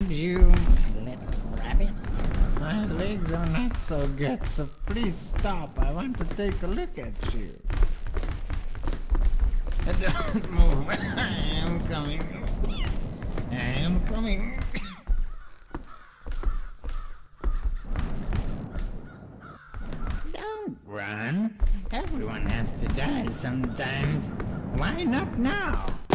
you little rabbit? My legs are not so good, so please stop. I want to take a look at you. Don't move. I am coming. I am coming. Don't run. Everyone has to die sometimes. Why not now?